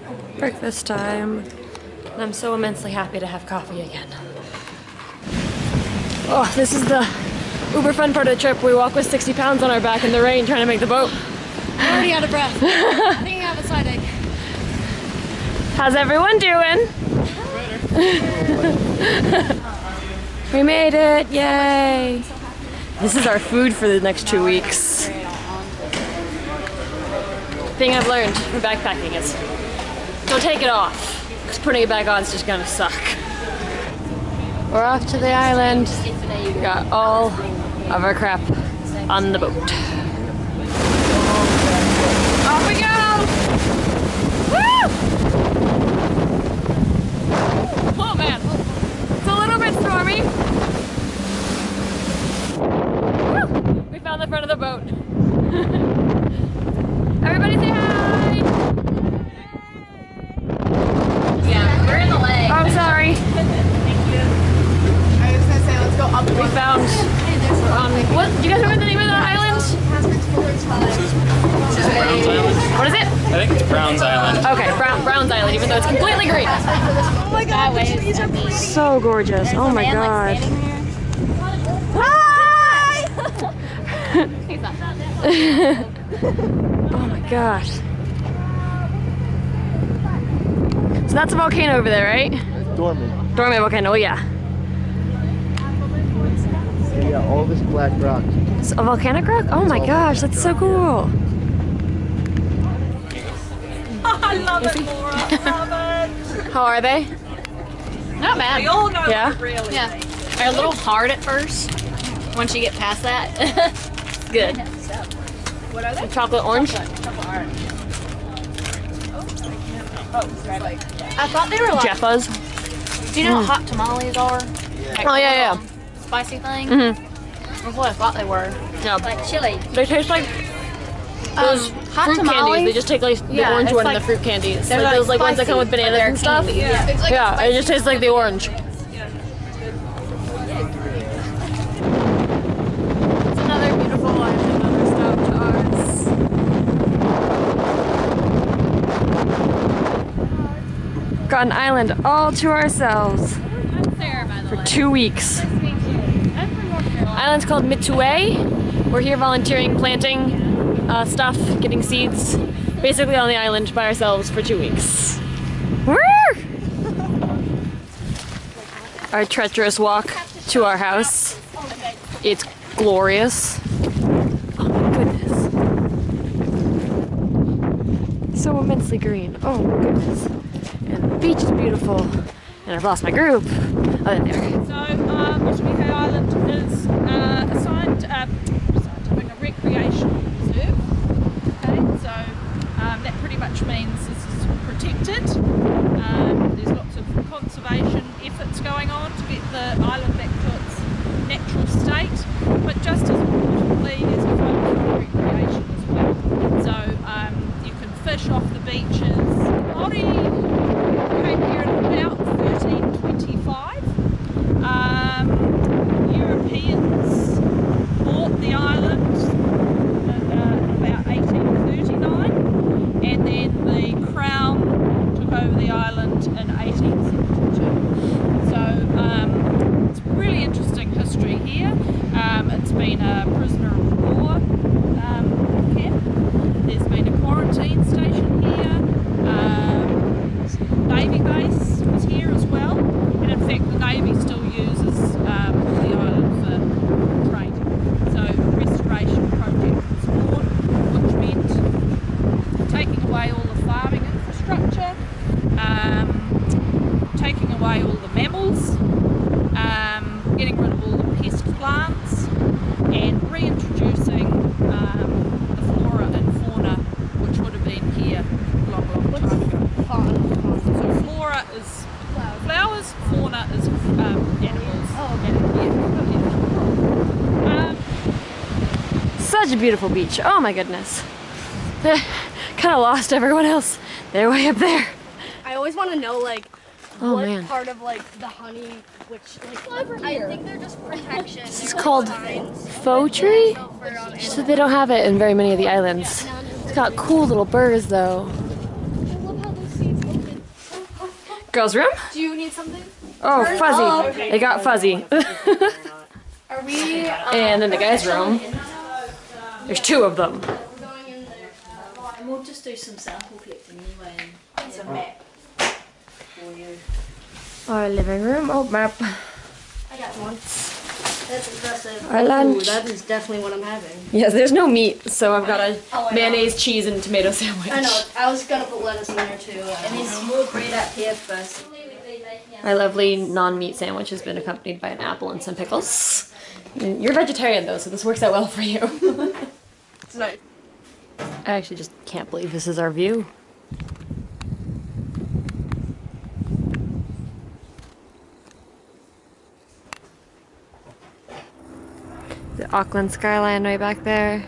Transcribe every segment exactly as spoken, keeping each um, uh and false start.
breakfast time. And I'm so immensely happy to have coffee again. Oh, this is the uber fun part of the trip. We walk with sixty pounds on our back in the rain trying to make the boat. I'm already out of breath. I think I have a side ache. How's everyone doing? We made it, yay! This is our food for the next two weeks. Thing I've learned from backpacking is don't take it off, because putting it back on is just gonna suck. We're off to the island. We got all of our crap on the boat. Off we go! Woo! Oh man, it's a little bit stormy. Woo! We found the front of the boat. Everybody say hi! Yeah, we're in the leg. Oh, I'm sorry. Thank you. I was gonna say, let's go up. We found, um, what, do you guys remember the name of the island? What is it? I think it's Brown's Island. Okay, Brown, Brown's Island, even though it's completely green. Oh my god, the trees are pretty. So gorgeous. There's oh a my man, god. Like, Hi! He's not. Oh my gosh. So that's a volcano over there, right? Dormant. Dormant volcano, oh yeah. Yeah, yeah, all this black rock. It's a volcanic rock? Oh my gosh, that's so cool. I love it, Laura. I love it. How are they? Not bad. We all know Yeah? it really. Yeah. They're a little hard at first. Once you get past that, it's good. What are they? Chocolate orange? I thought they were like. Jeffas. Do you know what hot tamales are? Like, Oh yeah, yeah. um, Spicy thing. Mm-hmm. That's what I thought they were. Yeah. Like chili. They taste like those Um, hot fruit tamales. candies. They just take like the Yeah, orange it's one like- and the fruit candies. they're Like like those like ones that come with spicy, bananas but and stuff. they're Yeah, candy. It's like it just tastes like the orange. It's another beautiful island, another stop to ours. Got an island all to ourselves for two weeks. Island's called Motuihe. We're here volunteering, planting uh, stuff, getting seeds, basically on the island by ourselves for two weeks. Woo! Our treacherous walk to our house. It's glorious. Oh my goodness. So immensely green. Oh my goodness. And the beach is beautiful. And I've lost my group. Oh, there. So, uh, Motuihe Island is uh, assigned, uh, assigned to being a recreational reserve. Okay, so um, that pretty much means this is protected. Um, there's lots of conservation efforts going on to get the island back to its natural state, but just as importantly, there's a focus on recreation as well. So um, you can fish off the beaches. Māori came here in about thirteen twenty-five. Um, Europeans bought the island in uh, about eighteen thirty-nine, and then the Crown took over the island in eighteen seventy-two. So um, it's really interesting history here. Um, it's been a prisoner of war um, camp. There's been a quarantine station here. Um, Navy base was here as well, and in fact the Navy still uses um, the island for training. So a restoration project was formed, which meant taking away all the farming infrastructure, um, taking away all the mammals, um, getting rid of all the pest plants, and reintroducing um, the flora and fauna which would have been here a long, long time ago. So flora is flowers, fauna is um, animals. Oh, okay. And, yeah, um, Such a beautiful beach. Oh my goodness. Kind of lost everyone else. They're way up there. I always want to know, like, Oh what man. part of, like, the honey, which, like, I think they're just protection. This is called faux tree? So they don't have it in very many of the islands. It's got cool little burrs though. I love how those seeds Girls' room? Do you need something? Oh, fuzzy. okay. They got fuzzy. Are we? Um, And in the guys' room, there's two of them. We're going in there. And we'll just do some sample collecting anyway and some map for you. Our living room. Oh, map. I got one. That's impressive. Our lunch. Ooh, that is definitely what I'm having. Yes, there's no meat, so I've got a Oh, I know. mayonnaise, cheese, and tomato sandwich. I know. I was gonna put lettuce in there too. And there's more bread up here first. My lovely non-meat sandwich has been accompanied by an apple and some pickles. You're vegetarian though, so this works out well for you. It's nice. I actually just can't believe this is our view. The Auckland skyline right back there.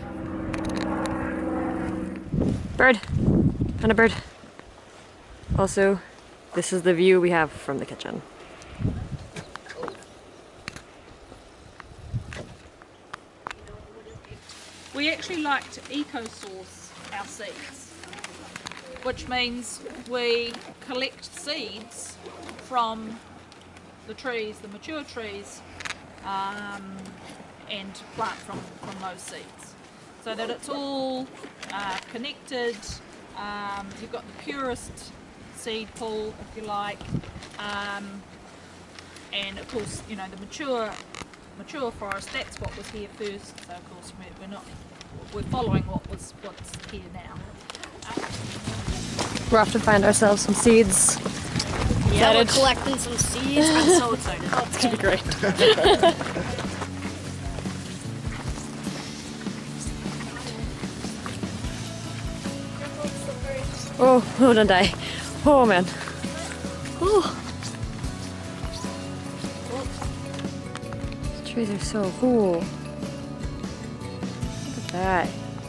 Bird! Found a bird. Also, this is the view we have from the kitchen. We actually like to eco-source our seeds, which means we collect seeds from the trees, the mature trees, um, and plant from, from those seeds. So that it's all uh, connected, um, you've got the purest seed pool, if you like, um, and of course, you know, the mature mature forest, that's what was here first, so of course we're, we're not, we're following what was what's here now. We're off to find ourselves some seeds. Yeah, we're Excited? collecting some seeds. I'm so excited. It's gonna be great. Oh, oh, don't die. Oh man. Oh. These trees are so cool. Look at that.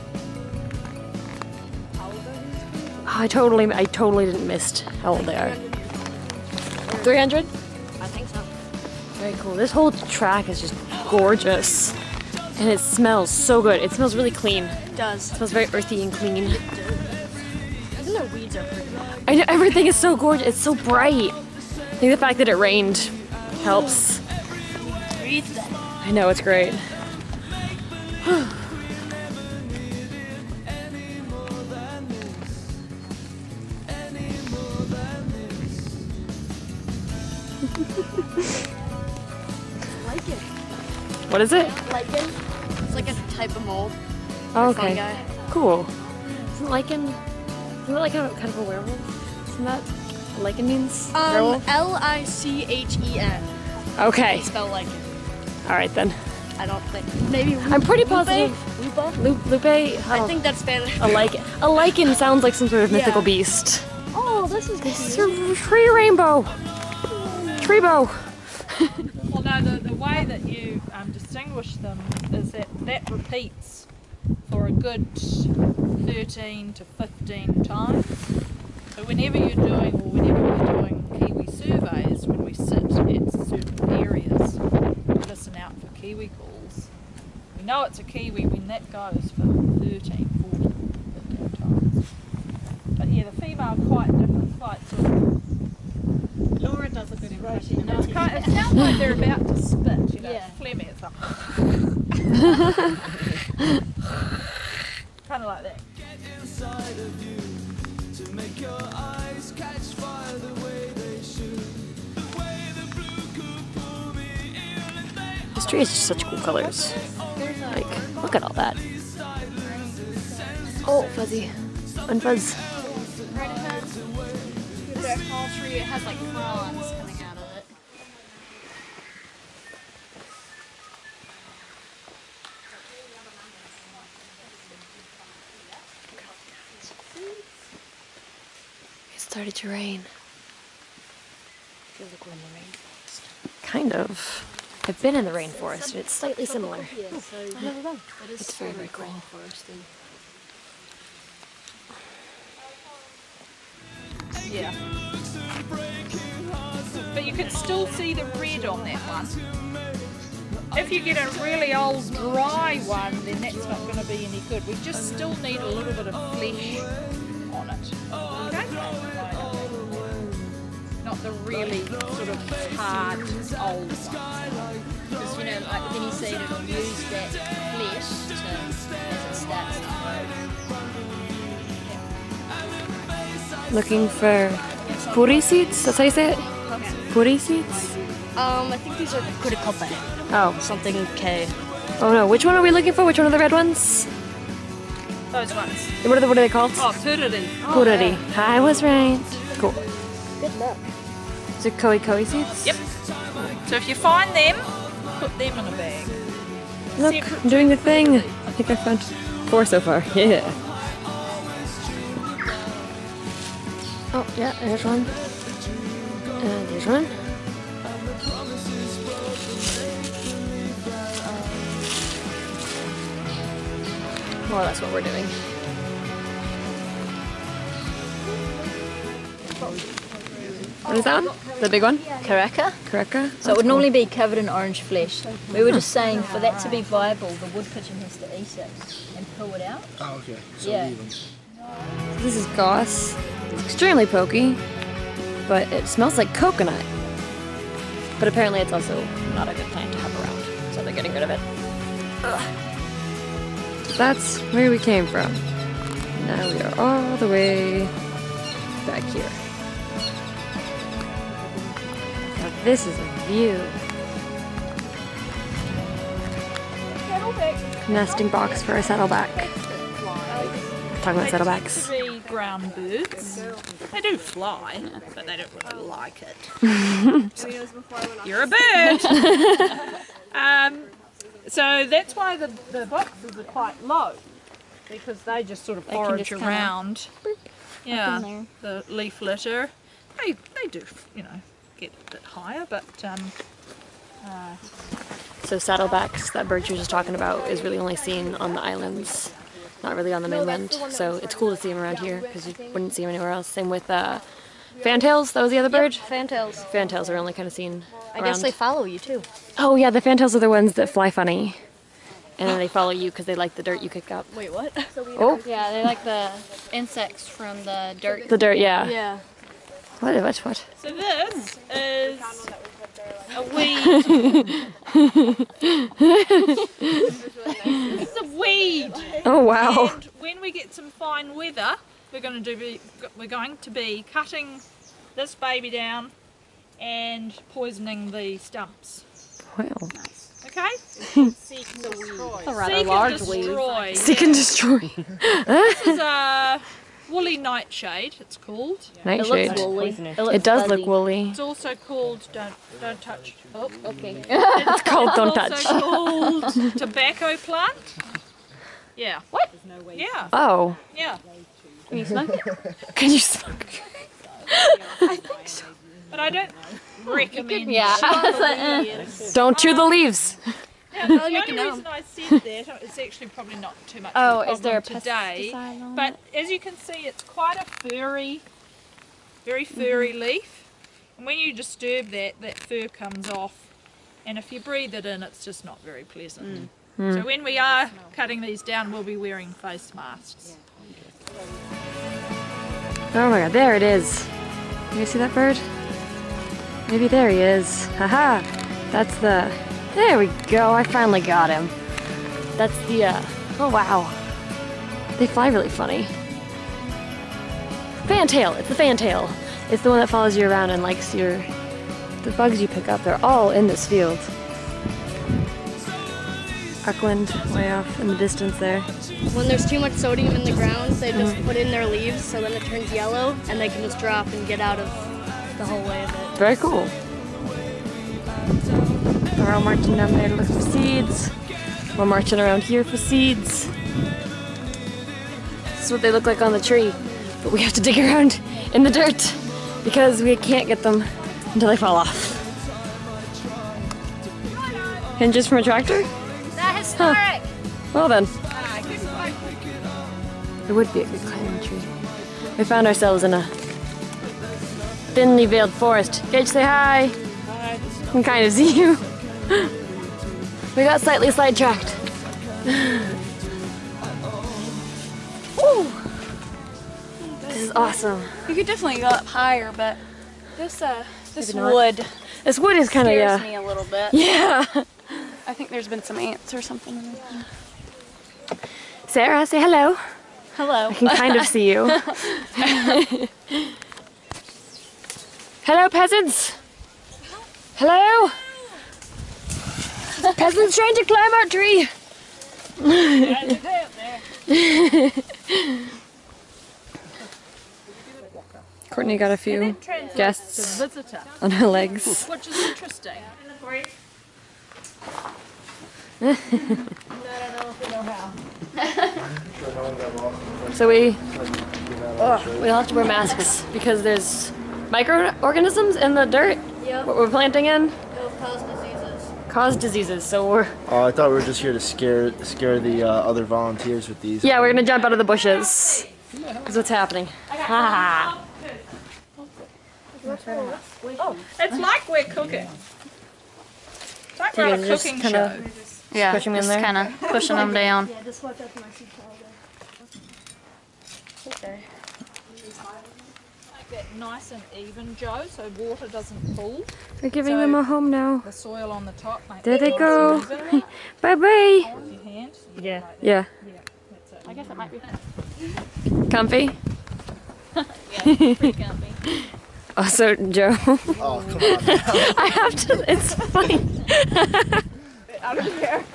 Oh, I totally, I totally didn't miss how old they are. three hundred? I think so. Very cool. This whole track is just gorgeous. And it smells so good. It smells really clean. It It does. smells very earthy and clean. Even the weeds are pretty bad. I know, everything is so gorgeous. It's so bright. I think the fact that it rained helps. Breathe that. I know, it's great. Lichen. What is it? Lichen. It's like a type of mold. Oh, Fungi. okay. Cool. Isn't lichen, isn't it like a kind of a werewolf? Isn't that what lichen means? Um, werewolf? L I C H E N. Okay. They spell lichen. Alright then. I don't think. Maybe. I'm pretty positive. Lupa? Lupe? Lupe? I, I don't- think that's Spanish. a lichen. A lichen sounds like some sort of mythical Yeah. beast. Oh, this is It's good. a tree rainbow. Tree bow. Well, no, the, the way that you um, distinguish them is that that repeats for a good thirteen to fifteen times. So whenever you're doing, or whenever we're doing kiwi surveys, when we sit at certain areas, we listen out for kiwi calls. We know it's a kiwi when that goes for thirteen, fourteen, fifteen times. But yeah, the female are quite different, quite sort of. Laura does a good impression. No, it's kind it sounds like they're about to spit, you know, Yeah. it's phlegmy, it's like kind of like that. This tree is just such cool colors. Like, look at all that. Oh, fuzzy. Unfuzz. Right, it has that tall tree. It has like fronds coming out of it. It started to rain. Feels like we're in the rainforest. Kind of. I've been in the rainforest and it's slightly similar. Yeah, so I've never been. it is It's very, very cool. rainforesty. Yeah. But you can still see the red on that one. If you get a really old dry one, then that's not going to be any good. We just still need a little bit of flesh on it. Okay? Not the really sort of hard old ones. Because, you know, like with any seed, it'll use that flesh to, as it starts to grow. Looking for puri seeds? That's how you say it? Puri seeds? Um, I think these are kurikope. Oh. Something K. Oh no, which one are we looking for? Which one are the red ones? Those ones. What are, the, what are they called? Oh, puriri. Puriri. I was right. Cool. Good luck. Is it koi koi seeds? Yep. So if you find them, put them in a bag. Look, I'm doing the thing. I think I found four so far. Yeah. Oh, yeah, there's one. And there's one. More or less what we're doing. What is that one? The big one? Karaka. Karaka? So it would normally be covered in orange flesh. We were just saying for that to be viable, the wood pigeon has to eat it and pull it out. Oh, okay. So Yeah. leave 'em. This is goss. It's extremely pokey, but it smells like coconut. But apparently it's also not a good plant to have around, so they're getting rid of it. Ugh. That's where we came from. Now we are all the way back here. Now this is a view. Nesting box for a saddleback. Talking about saddlebacks. They tend to be ground birds. They do fly, but they don't really like it. You're a bird! um, so that's why the, the boxes are quite low, because they just sort of forage just around. Yeah, there. the leaf litter. They, they do, you know, get a bit higher, but um, uh, So saddlebacks, that bird you were just talking about, is really only seen on the islands, not really on the mainland. So it's cool to see them around here because you wouldn't see them anywhere else. Same with uh, fantails. That was the other bird. Fantails. Fantails are only kind of seen I around. guess they follow you too. Oh yeah, the fantails are the ones that fly funny, and then they follow you because they like the dirt you kick up. Wait, what? Oh, Yeah, they like the insects from the dirt. the dirt. Yeah. Yeah. What? What? What? so this is a weed. This is a weed. Oh wow. And when we get some fine weather, we're going to do be, we're going to be cutting this baby down and poisoning the stumps. Wow. Okay? A rather large destroy. Seek and destroy. This is a woolly nightshade. It's called. Nightshade. woolly. It does look woolly. It's also called don't don't touch. Oh, Okay. It's called don't it's touch. also called tobacco plant. Yeah. What? Yeah. Oh. Yeah. Can you smoke it? Can you smoke? But I don't recommend. Yeah. Don't chew the leaves. Now, the make only it reason I said that is actually probably not too much Oh, of a is there a problem today. pesticide on But as you can see, it's quite a furry, very furry leaf. And when you disturb that, that fur comes off. And if you breathe it in, it's just not very pleasant. So when we are cutting these down, we'll be wearing face masks. Oh my god, there it is. You guys see that bird? Maybe there he is. Haha! That's the... There we go, I finally got him. That's the, uh... Oh wow. They fly really funny. Fantail! It's the fantail. It's the one that follows you around and likes your... The bugs you pick up, they're all in this field. Auckland, way off in the distance there. When there's too much sodium in the ground, they just put in their leaves so then it turns yellow and they can just drop and get out of the whole way of it. Very cool. We're all marching down there to look for seeds. We're marching around here for seeds. This is what they look like on the tree, but we have to dig around in the dirt because we can't get them until they fall off. Hinges from a tractor? That historic! Huh. Well then. It would be a good climbing tree. We found ourselves in a thinly veiled forest. Gage, say hi. Hi. I can kind of see you. We got slightly sidetracked. Woo! This is awesome. You could definitely go up higher, but This uh, this Maybe not. wood This wood is kind of scares yeah. me a little bit. Yeah. I think there's been some ants or something in there. Sarah, say hello. Hello. I can kind of see you. Hello, peasants. Hello. Peasants trying to climb our tree. Courtney got a few guests Visitor, on her legs. which is interesting. So we oh, we all have to wear masks because there's microorganisms in the dirt. Yep. What we're planting in It'll cause diseases. cause diseases. So we're Oh, I thought we were just here to scare scare the uh, other volunteers with these. yeah we're gonna jump out of the bushes because what's happening? Ha Oh, it's like we're cooking. It's like we're You on a guys just cooking kinda- show. Yeah, push 'em in just there? kind of pushing them down. Yeah, just watch out for my seat Okay. Make it nice and even, Joe, so water doesn't pool. We're giving So- them a home now. The soil on the top. Make There it they nice go. and even. Bye bye. With your hand. Yeah. Right Yeah. there. Yeah, that's it. I guess it might be. Comfy. Yeah, pretty comfy. Also, Joe. Oh, come on. I have to. It's fine. I don't care.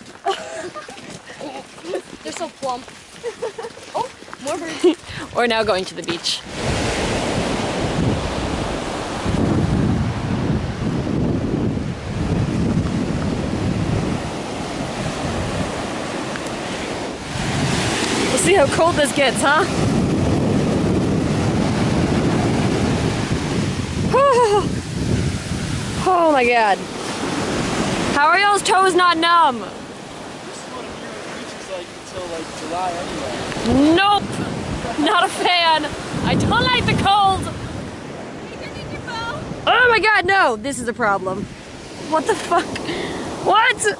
They're so plump. Oh, more birds. We're now going to the beach. We'll see how cold this gets, huh? Oh my god. How are y'all's toes not numb? This is what a beach is like until like July anyway. Nope! Not a fan. I don't like the cold. Oh my god, no! This is a problem. What the fuck? What?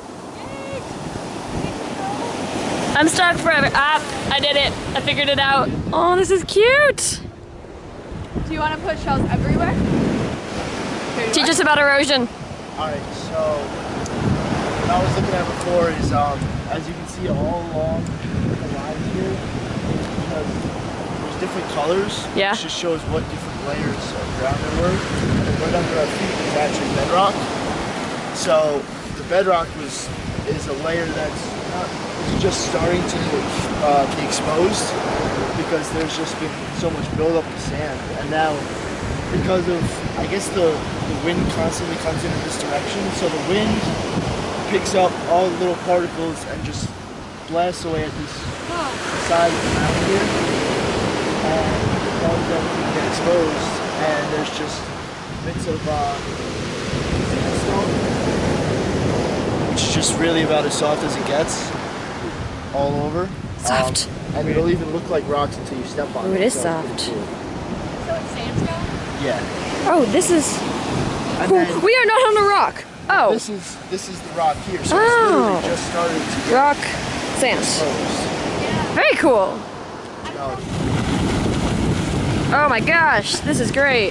I'm stuck forever. Ah, I did it. I figured it out. Oh, this is cute. Do you want to put shells everywhere? Teach us about erosion. Alright, so what I was looking at before is, um, as you can see all along the lines here, because there's different colors, Yeah. which just shows what different layers of ground there were. And right under our feet is actually bedrock. So the bedrock was is a layer that's not, it's just starting to uh, be exposed because there's just been so much buildup of sand. And now, because of, I guess the, the wind constantly comes in this direction, so the wind picks up all the little particles and just blasts away at this side of the mountain here, and causes everything to get exposed, and there's just bits of uh, sandstone, which is just really about as soft as it gets, all over. Soft. Um, and it'll even look like rocks until you step on Ooh, it. it is so it's pretty soft. cool. So it's sandstone? Yeah. Oh, this is. And Cool. then We are not on a rock. Oh, this is this is the rock here, so Oh. it's literally just started to get rock, sand. exposed. Very cool. Now, Oh my gosh, this is great.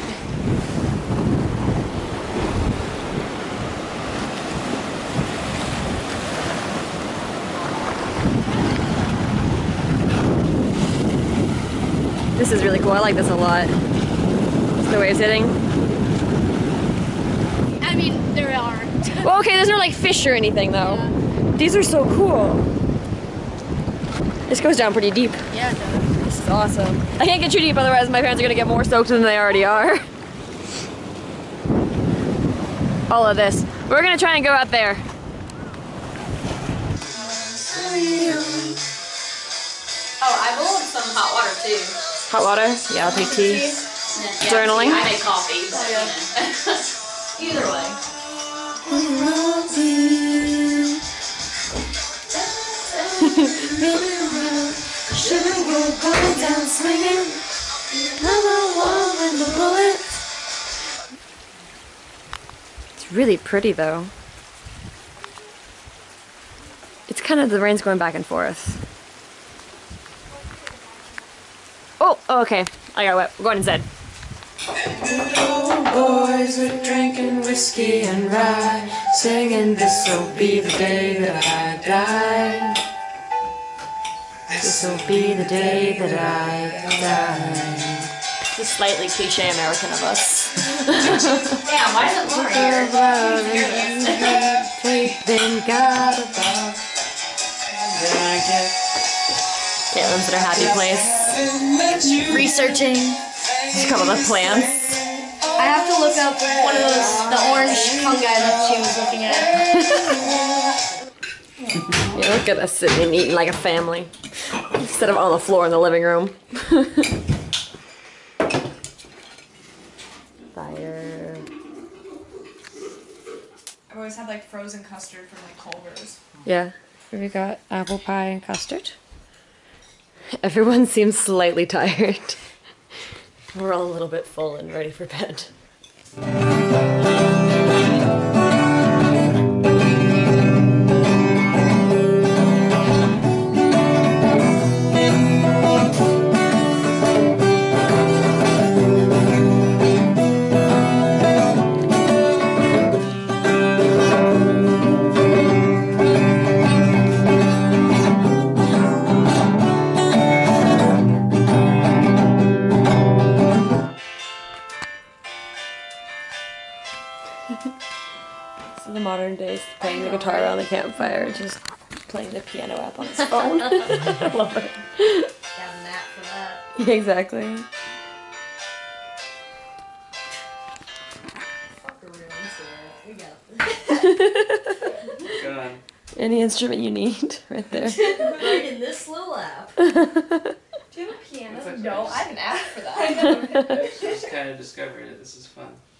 This is really cool. I like this a lot. It's the way it's hitting. I mean, there are. Well, okay, there's no like fish or anything though. These are so cool. This goes down pretty deep. Yeah, it does. This is awesome. I can't get too deep, otherwise my parents are gonna get more soaked than they already are. All of this. We're gonna try and go out there. Oh, I boiled some hot water too. Hot water? Yeah, I'll take tea. Yeah, Journaling? I made coffee, but you know. Either way. It's really pretty though. It's kind of, the rain's going back and forth. Oh, oh, okay. I got wet. We're going inside. boys were drinking whiskey and rye, singing this'll be the day that I die. This'll be the day that I die. It's a slightly cliche American of us. Damn, why isn't Laura here? Then got about. Caitlin's at her happy place. Researching. She's come up with plants. I have to look up one of those, the orange fungi that she was looking at. Yeah, look at us sitting and eating like a family instead of on the floor in the living room. Fire. I've always had like frozen custard from like Culver's. Yeah, we got apple pie and custard. Everyone seems slightly tired. We're all a little bit full and ready for bed. So the modern days playing the guitar around the campfire, just playing the piano app on his phone. I love it. Got a nap for that. Yeah, exactly. Fuck around, we got God. Any instrument you need, right there. right in this little app. Do you have a piano? That's No, I didn't ask for that. Just kind of discovering it. This is fun.